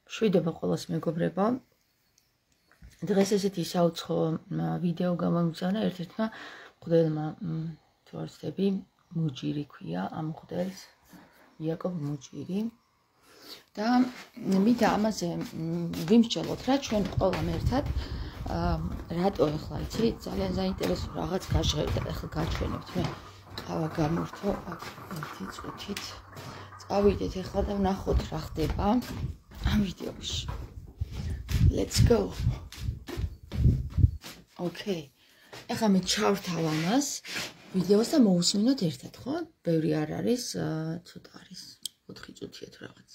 შვიდება ყველას მეგობრებო. დღეს ესეთი საუცხო ვიდეო გამომიგზავნა ერთ-ერთმა მღვდელმა, თუ არ ვცდები, მუჯირი ქვია ამ მღვდელს, იაკობ მუჯირი. და მინდა ამაზე ვიმსჯელოთ რა ჩვენ ყველამ ერთად, რატო ახლა იცი, ძალიან საინტერესო რაღაც გაჟღერდა და ახლა გაჩვენებთ მე. ყავა გამორთო აქ ერთი წუთით. წავიდეთ ახლა და ვნახოთ რა ხდება ამ ვიდეოში. Let's go. Okay. ახლა მე ჩავრთავ ამას ვიდეოს და მოусმინოთ ერთად, ხო? ბევრი არ არის, ცოტა არის. 4 წუთია თუ რაღაც.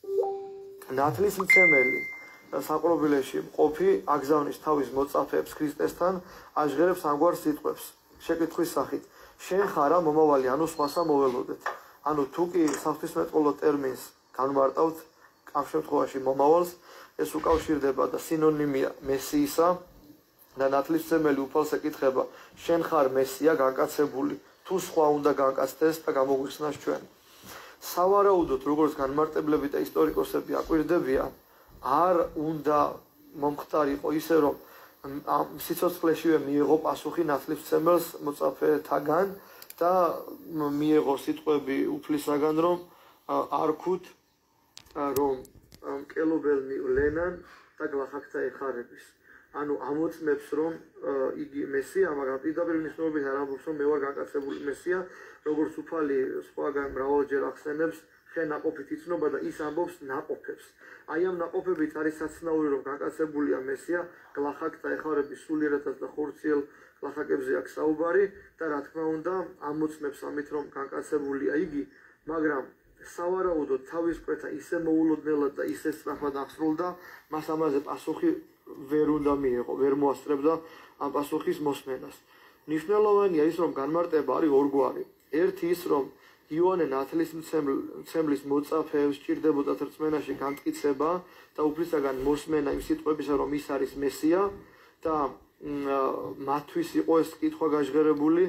ნათლისმცემელი საპყრობილეში მყოფი აგზავნის თავის მოწაფეებს ქრისტესთან აჟღერებს ამგვარ სიტყვებს. შეკითხვის სახით: შენ ხარა მომავალი, ანუ სხვასა მოველოდეთ. ანუ თუ კი საღვთისმეტყველო ტერმინს განმარტავთ ამ შემთხვევაში მომავალს, ეს უკავშირდება და სინონიმია მესიისა და ნათლისმცემელი უფალს ეკითხება: შენ ხარ მესია განკაცებული, თუ სხვა უნდა განკაცდეს და გამოგვიხსნას ჩვენ. სავარაუდოდ, როგორც განმარტებლები და ისტორიკოსები აკვირდებიან, არ უნდა მომხდარიყო ისე, რომ ამ სიცოცხლეშივე მიიღო პასუხი ნათლისმცემელს მოწაფეთაგან და მიიღო სიტყვები უფლისაგან, რომ არქუთ, რომ მკელობელნი ვლენან და გლახაკთა ეხარების. ანუ ამოწმებს, რომ იგი მესია, მაგრამ პირდაპირ მნიშვნელობით არ ამბობს, რომ მე ვარ განკაცებული მესია, როგორც უფალი სხვაგან მრავალჯერ ახსენებს, ხე ნაყოფით იცნობა და ის ამბობს ნაყოფებს. აი ამ ნაყოფებით არის საცნაური, რომ განკაცებულია მესია, გლახაკთა ეხარების სულიერადაც და ხორციელ გლახაკებზე აქვს საუბარი და რა თქმა უნდა ამოწმებს ამით, რომ განკაცებულია იგი, მაგრამ სავარაუდოდ თავის კვეთა ისე მოულოდნელად და ისე სწრაფად აღსრულდა, მას ამაზე პასუხი ვერ უნდა მიეღო, ვერ მოასწრებდა ამ პასუხის მოსმენას. მნიშვნელოვანია ის, რომ განმარტება არის ორგვარი. ერთი ის, რომ იოანე ნათლისმცემლის მოწაფეებს სჭირდებოდათ რწმენაში განმტკიცება და უფლისაგან მოსმენა იმ სიტყვებისა, რომ ის არის მესია და მათთვის იყო ეს კითხვა გაჟღერებული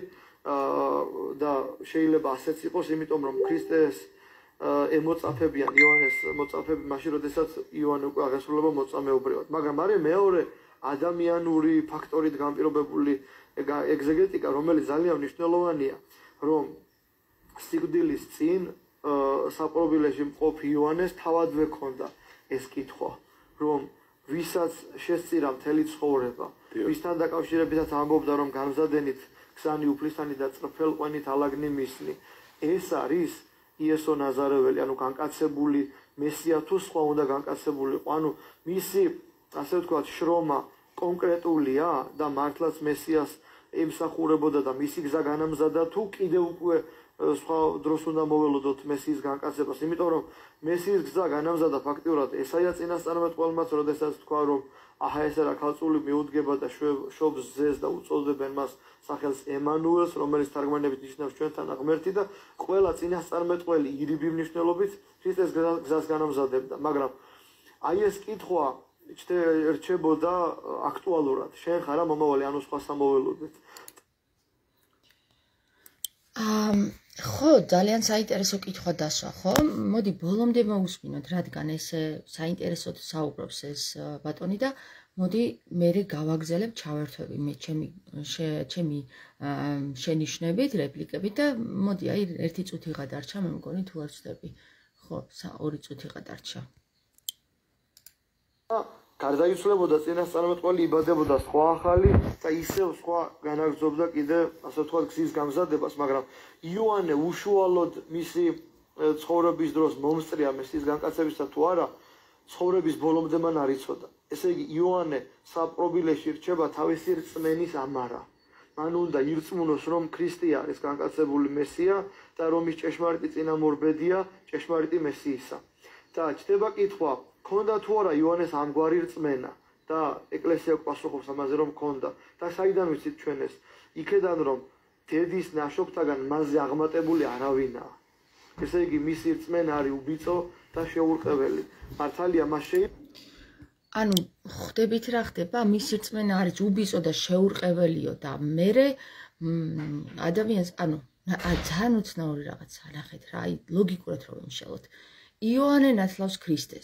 და შეიძლება ასეც იყოს, იმიტომ რომ ქრისტეს ემოწაფებიან იოანეს მოწაფეები მაშინ, როდესაც იოანე უკვე აღესრულება მოწამეობრივად. მაგრამ არის მეორე ადამიანური ფაქტორით განპირობებული ეგზეგეტიკა, რომელიც ძალიან მნიშვნელოვანია, რომ სიკვდილის წინ საპყრობილეში მყოფი იოანეს თავადვე ჰქონდა ეს კითხვა, რომ ვისაც შესწირა მთელი ცხოვრება, ვისთან დაკავშირებითაც ამბობდა, რომ გამზადენით გზანი უფლისანი და წრფელყვენით ალაგნი მისნი. ეს არის იესო ნაზარეველი, ანუ განკაცებული მესია თუ სხვა უნდა განკაცებულიყო. ანუ მისი, ასე ვთქვათ, შრომა კონკრეტულია და მართლაც მესიას ემსახურებოდა და მისი გზა განამზადა, თუ კიდევ უკვე სხვა დროს უნდა მოველოდოთ მესიის განკაცებას, იმიტომ რომ მესიის გზა განამზადა ფაქტიურად ესაია წინასწარმეტყველმაც, როდესაც თქვა, რომ აჰა ეს რა ქალწული მიუდგება და შობს ზეს და უწოდებენ მას სახელს ემანუელს, რომელიც თარგმანებით ნიშნავს ჩვენთან ღმერთი და ყველა წინასწარმეტყველი ირიბი მნიშვნელობით ქრისტეს გზას განამზადებდა. მაგრამ აი ეს კითხვა რჩებოდა აქტუალურად. შენ ხარა მომავალი, ანუ სხვასა მოველოდეთ. ხო, ძალიან საინტერესო კითხვა დასვა, ხო? მოდი ბოლომდე მოусმინოთ, რადგან ესე საინტერესოდ საუბრობს ეს ბატონი და მოდი მე გავაგზელებ ჩავერთვები მე ჩემი შენიშვნებით, რეპლიკებით და მოდი აი 1 წუთი გადარჩა, მე მგონი თუ არ ვცდები. ხო, 2 წუთი გადარჩა. გარდაიცვლებოდა წინასწარმეტყველი, იბადებოდა სხვა ახალი და ისევ სხვა განაგრძობდა კიდე, ასე ვთქვათ, გზის გამზადებას, მაგრამ იოანე უშუალოდ მისი ცხოვრების დროს მომსწრია მესიის განკაცებისა თუ არა, ცხოვრების ბოლომდე მან არ იცოდა. ესე იგი, იოანე საპყრობილეში რჩება თავისი რწმენის ამარა. მან უნდა ირწმუნოს, რომ ქრისტე არის განკაცებული მესია და რომ ის ჭეშმარიტი წინამორბედია, ჭეშმარიტი მესიისა. და ჩდება კითხვა, ქონდა თუ არა იოანეს ამგვარი რწმენა და ეკლესია პასუხობს ამაზე, რომ ქონდა. და საიდან ვიცით ჩვენ ეს? იქედან, რომ დედის ნაშობთაგან მასზე აღმატებული არავინაა. ესე იგი, მისი რწმენა არის უბიწო და შეურყეველი. მართალია მას ანუ ხვდებით რა ხდება? მისი რწმენა არის უბიწო და შეურყეველიო და მერე ადამიანს, ანუ ძალიან უცნაური რაღაცა, ნახეთ რა, აი ლოგიკურად რომ ვიმშალოთ. იოანე ნათლავს ქრისტეს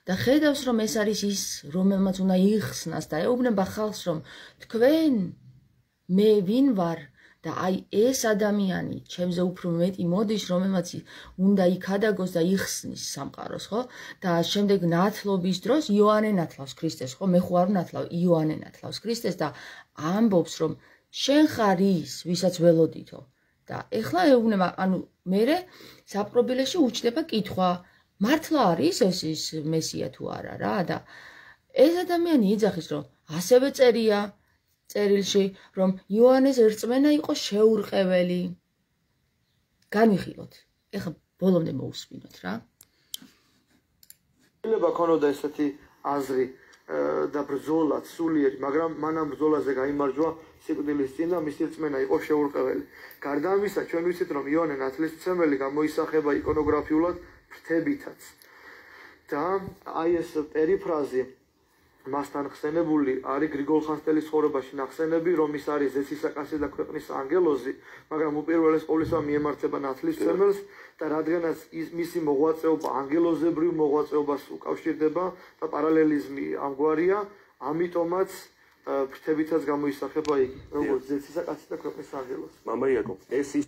და ხედავს რომ ეს არის ის რომელმაც უნდა იხსნას და ეუბნება ხალხს რომ თქვენ მე ვინ ვარ და აი ეს ადამიანი ჩემზე უფრო მეტი მოდის რომელმაც უნდა იქადაგოს და იხსნის სამყაროს ხო და შემდეგ ნათლობის დროს იოანე ნათლავს ქრისტეს ხო მე ხო არ ნათლავ იოანე ნათლავს ქრისტეს და ამბობს რომ შენ ხარ ის ვისაც ველოდითო და ეხლა ეუბნება ანუ მერე საპყრობილეში უჩნდება კითხვა მართლა არის ეს ის მესია თუ არა რა და ეს ადამიანი იძახის რომ ასევე წერია წერილში რომ იოანეს რწმენა იყო შეურყეველი განვიხილოთ ეხლა ბოლომდე მოусმინოთ რა შეიძლება ქონოდა ესეთი აზრი და ბრძოლა სულიერი მაგრამ მანამ ბრძოლაზე გაიმარჯვა სიკვდილის წინ და მისი რწმენა იყო შეურყეველი გარდა ამისა ჩვენ ვიცით რომ იოანე ნათლისმცემელი გამოისახება იკონოგრაფიულად ფრთებითაც და აი ეს პერიფრაზი მასთან ხსენებული არის გრიგოლ ხანძთელის ცხოვრებაში ნახსენები რომ ის არის ზესისაკაცი და ქვეყნის ანგელოზი მაგრამ უპირველეს ყოვლისა მიემართება ნათლისმცემელს და რადგანაც მისი მოღვაწეობა ანგელოზებრივ მოღვაწეობას უკავშირდება და პარალელიზმი ამგვარია ამიტომაც ფრთებითაც გამოისახება იგი როგორც ზესისაკაცი და ქვეყნის ანგელოზი მამა იაკობ ეს ის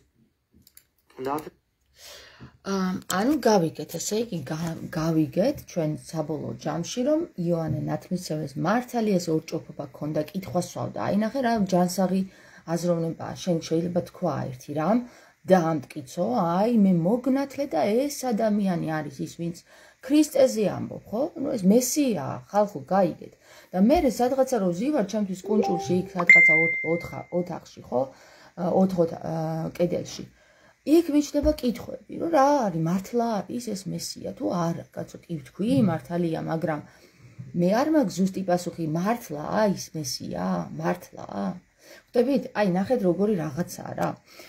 ანუ გავიგეთ, ესე იგი გავიგეთ ჩვენ საბოლოო ჯამში რომ იოანე ნათლისმცემლის მართალი ეს ორჭოფობა ქონდა კითხვა სვავდა. აი ნახე რა ჯანსაღი აზროვნებაა. შენ შეიძლება თქვა ერთი რამ დაამტკიცო, აი მე მოგნათლე და ეს ადამიანი არის ის ვინც ქრისტეზე ამბობ, ხო? ნუ ეს მესიაა, ხალხო გაიგეთ. და მე სადღაცა რო ზივარ ჩემთვის კუნჭულში იქ სადღაცა ოთახში, ხო? ოთხ კედელში. იქ მიჩნდება კითხვები, რომ რა არის, მართლა არის ეს მესია თუ არა? კაცო, კი ვთქვი, მართალია, მაგრამ მე არ მაქვს ზუსტი პასუხი, მართლაა ის მესია? მართლაა? ხვდებით? აი, ნახეთ როგორი რაღაცაა რა.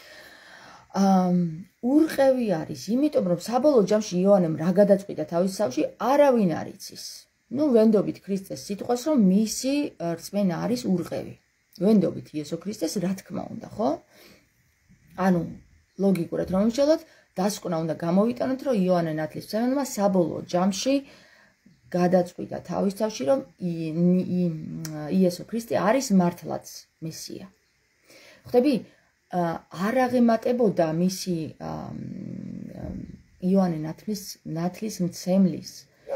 ურყევი არის, იმიტომ რომ საბოლოო ჯამში იოანემ რა გადაწყვიტა თავის თავში, არავინ არ იცის. ნუ ვენდობით ქრისტეს სიტყვას, რომ მისი რწმენა არის ურყევი. ვენდობით იესო ქრისტეს, რა თქმა უნდა, ხო? ანუ ლოგიკურად რომ ვიმსჯელოთ, დასკვნა უნდა გამოვიტანოთ, რომ იოანე ნათლისმცემელმა საბოლოო ჯამში გადაწყვიტა თავის თავში, რომ იესო ქრისტე არის მართლაც მესია. ხვდები? არ აღემატებოდა მისი იოანე ნათლისმცემლის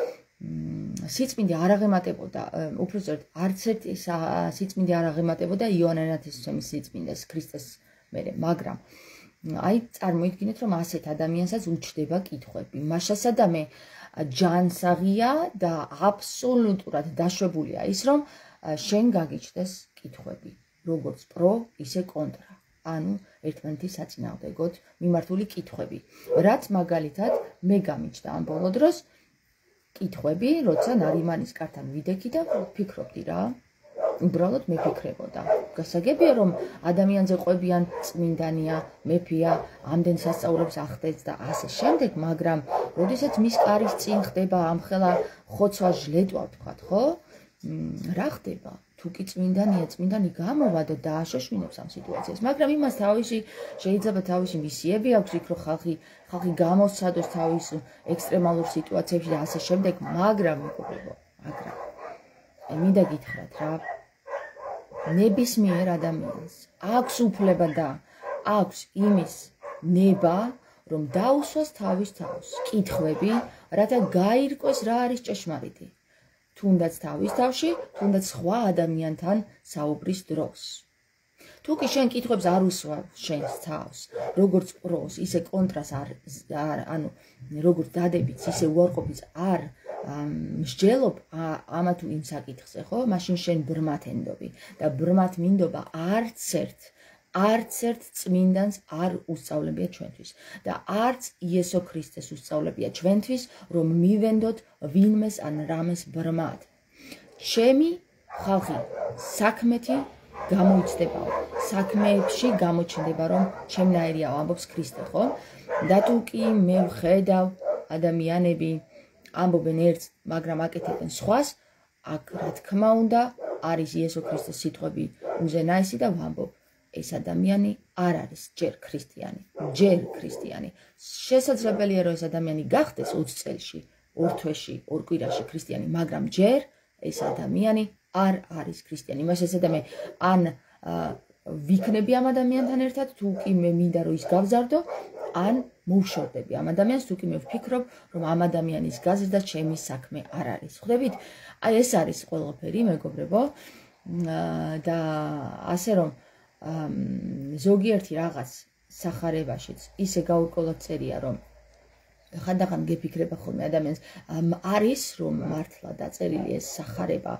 სიწმინდე არ აღემატებოდა, უпростоრად არც ერთი სიწმინდე არ აღემატებოდა იოანე ნათლისმცემლის სიწმინდეს ქრისტეს მერე, მაგრამ აი წარმოიდგინეთ რომ ასეთ ადამიანსაც უჩდება კითხვები. მაშასადამე ჯანსაღია და აბსოლუტურად დაშვებულია ის რომ შენ გაგიჩნდეს კითხვები, როგორც პრო, ისე კონტრა. ანუ ერთმანეთის საწინააღმდეგოდ მიმართული კითხვები. რაც მაგალითად მე გამიჩნდა ამ ბოლო დროს კითხვები, როცა ნარიმანის კართან ვიდექი და ვფიქრობდი რა. უბრალოდ მეფიქრებოდა. გასაგებია რომ ადამიანზე ყვებიან წმინდანია, მეფეა, ამდენ სასწაულებს ახდენს და ასე შემდეგ, მაგრამ როდესაც მის კარის წინ ხდება ამხელა ხოცვა ჟლეტვა ვთქვათ, ხო? რა ხდება? თუ კი წმინდანია, წმინდანი გამოვა და დააშოშმინებს ამ სიტუაციას. მაგრამ იმას შეიძლება თავისი მისიები აქვს იქ რომ ხალხი გამოსცადოს თავის ექსტრემალურ სიტუაციებში და ასე შემდეგ, მაგრამ მეგობრებო, მინდა გითხრათ რა. ნებისმიერ ადამიანს აქვს უფლება და აქვს იმის ნება, რომ დაუსვას თავის თავს კითხვები, რათა გაირკვეს რა არის ჭეშმარიტი. თუნდაც თავის თავში, თუნდაც სხვა ადამიანთან საუბრის დროს. თუ კი შენ კითხვებს არ უსვავ შენს თავს, როგორც პროს, ისე კონტრას ანუ როგორც დადებიც, ისე უარყოფის არ მსჯელობ ამა თუ იმ საკითხზე, ხო? მაშინ შენ ბრმად ენდობი და ბრმად მინდობა არც ერთ წმინდანს არ უსწავლებია ჩვენთვის და არც იესო ქრისტეს უსწავლებია ჩვენთვის, რომ მივენდოთ ვინმეს ან რამეს ბრმად. ჩემი ხალხი საქმეთი გამოიცდებაო. საქმეებში გამოჩნდება, რომ ჩემნაირია ამბობს ქრისტე, ხო? და თუ კი მე ვხედავ ადამიანები ამბობენ ერთს, მაგრამ აკეთებენ სხვას, აქ რა თქმა უნდა არის იესო ქრისტეს სიტყვები უზენაესი და ვამბობ, ეს ადამიანი არ არის ჯერ ქრისტიანი. შესაძლებელია რომ ეს ადამიანი გახდეს 20 წელში, ორ თვეში, ორ კვირაში ქრისტიანი, მაგრამ ჯერ ეს ადამიანი არ არის ქრისტიანი. იმას ესედა მე ან ვიქნები ამ ადამიანთან ერთად, თუ კი მე მინდა რომ ის გავზარდო, ან მოვშორდები ამ ადამიანს, თუ კი მე ვფიქრობ, რომ ამ ადამიანის გაზრდა ჩემი საქმე არ არის. ხვდებით? აი ეს არის ყველაფერი, მეგობრებო. და ასე რომ ზოგიერთი რაღაც სახარებაშიც ისე გაურკვევლად წერია, რომ ხანდახან გეფიქრება ხოლმე ადამიანს არის რომ მართლა დაწერილი ეს სახარება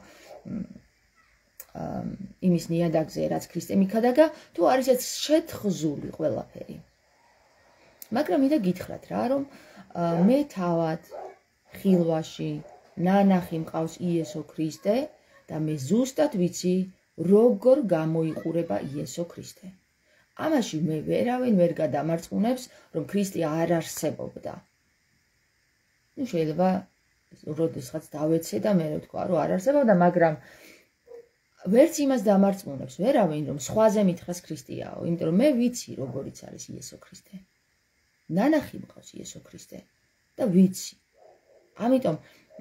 იმის ნიადაგზე, რაც ქრისტე მიქადაგა, თუ არის ეს შეთხზული ყველაფერი. მაგრამ მინდა გითხრათ რა, რომ მე თავად ხილვაში ნანახი მყავს იესო ქრისტე და მე ზუსტად ვიცი, როგორ გამოიყურება იესო ქრისტე. ამაში მე ვერავინ ვერ გადამარწმუნებს, რომ ქრისტე არ არსებობდა. ნუ შეიძლება როდესღაც დავეცე და მე ვთქვა, რომ არ არსებობდა, მაგრამ ვერც იმას დამარწმუნებს ვერავინ, რომ სხვაზე მითხრას ქრისტეაო, იმიტომ რომ მე ვიცი, როგორიც არის იესო ქრისტე. ნანახი მყავს იესო ქრისტე და ვიცი. ამიტომ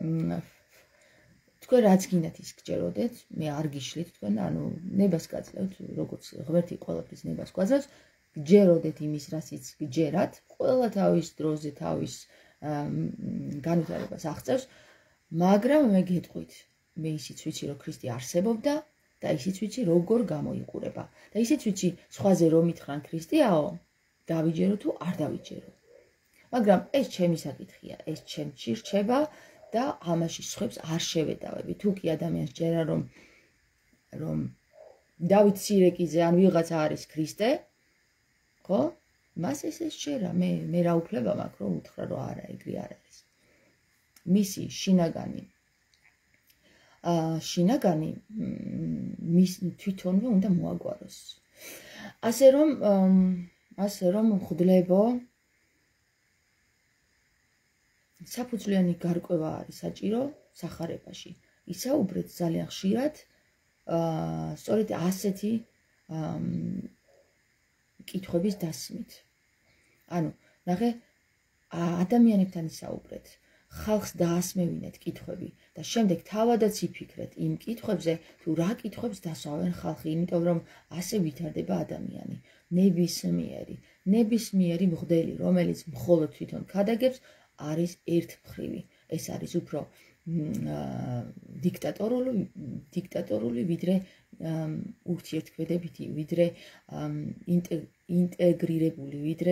თქვენ რაც გინდათ ის გჯეროდეთ, მე არ გიშლით თქვენ, ანუ ნებას გაძლევთ, როგორც ღმერთი ყველაფრის ნებას გვაძლევს, გჯეროდეთ იმის, რასაც გჯერათ, ყველა თავის დროზე თავის განვითარებას აღწევს, მაგრამ მე გეტყვით, მე ისიც ვიცი, რომ ქრისტე არსებობდა და ისიც ვიცი, როგორ გამოიყურება. და ისიც ვიცი, სხვაზე რომ მითხრან ქრისტეაო, დავიჯერო თუ არ დავიჯერო. მაგრამ ეს ჩემი საკითხია, ეს ჩემში რჩება და ამაში სხვებს არ შევედავები. თუ კი ადამიანს ჯერა რომ დავით სირეკიძე ან ვიღაცა არის ქრისტე, ხო? მას ეს შეერა, მე რა უფლება მაქვს რომ უთხრა რომ არა, ეგრე არ არის. მისი შინაგანი მის თვითონვე უნდა მოაგვაროს. ასე რომ ხვდლებო, საფუძვლიანი გარკვევა არის საჭირო სახარებაში. ისაუბრეთ ძალიან ხშირად სწორედ ასეთი კითხვების დასმით. ანუ ნახე, ადამიანებთან ისაუბრეთ, ხალხს დაასმევინეთ კითხვები და შემდეგ თავადაც იფიქრეთ იმ კითხვებზე, თუ რა კითხვებს დასვავენ ხალხი, იმიტომ რომ ასე ვითარდება ადამიანი. ნებისმიერი მღვდელი, რომელიც მხოლოდ თვითონ ქადაგებს, არის ერთმხრივი. ეს არის უფრო დიქტატორული, ვიდრე ურთიერთქმედებითი, ვიდრე ინტეგრირებული, ვიდრე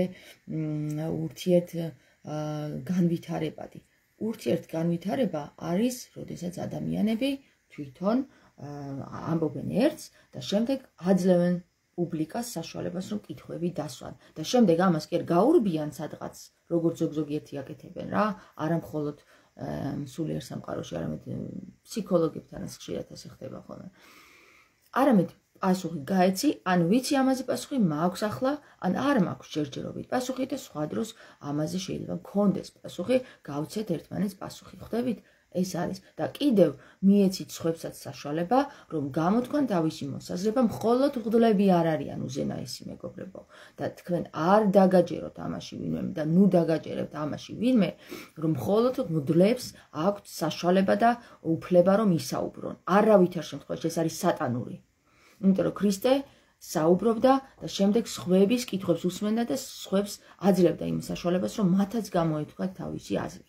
ურთიერთგანვითარებადი. ურთიერთგანვითარება არის, როდესაც ადამიანები თვითონ ამბობენ ერთს და შემდეგ აძლევენ პუბლიკას საშუალებას, რომ კითხვები დასვან. და შემდეგ ამას კი არ გაურბიან სადღაც, როგორც ზოგიერთი აკეთებენ რა, არა მხოლოდ სულიერ სამყაროში, არამედ ფსიქოლოგებთანაც ხშირად ასე ხდება ხოლმე. არამედ პასუხი გაეცი, ან ვიცი ამაზე პასუხი, მაქვს ახლა, ან არ მაქვს ჯერჯერობით პასუხი და სხვა დროს ამაზე შეიძლება მქონდეს პასუხი, გავცეთ ერთმანეთს პასუხი. ხვდებით? ეს არის და კიდევ მიეცით სხვებსაც საშუალება, რომ გამოთქვან თავისი მოსაზრება, მხოლოდ მღვდლები არ არიან უზენაესი, მეგობრებო. და თქვენ არ დაგაჯეროთ ამაში ვინმე და ნუ დაგაჯერებთ ამაში ვინმე, რომ მხოლოდ მღვდლებს აქვთ საშუალება და უფლება, რომ ისაუბრონ. არავითარ შემთხვევაში ეს არის სატანური. იმიტომ რომ ქრისტე საუბრობდა და შემდეგ სხვების კითხვებს უსმენდა და სხვებს აძლევდა იმ საშუალებას, რომ მათაც გამოეთქვათ თავისი აზრი.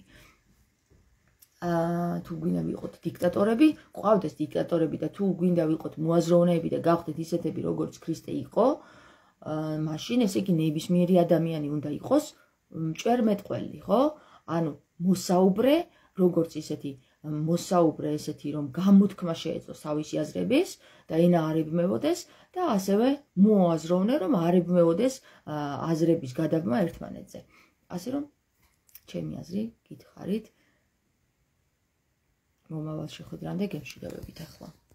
თუ გვინდა ვიყოთ დიქტატორები, ყავდეს დიქტატორები და თუ გვინდა ვიყოთ მოაზროვნეები და გავხდეთ ისეთები, როგორც ქრისტე იყო, მაშინ ესე იგი ნებისმიერი ადამიანი უნდა იყოს მჭვერმეტყველი, ხო? ანუ მოსაუბრე, როგორც ისეთი მოსაუბრე ესეთი, რომ გამოთქმა შეეძლოს თავისი აზრების და ენა არ ებმევოდეს და ასევე მოაზროვნე, რომ არ ებმევოდეს აზრების გადაბმა ერთმანეთზე. ასე რომ ჩემი აზრი გითხარით, მომავალ შეხვედრამდე გემშვიდობებით ახლა.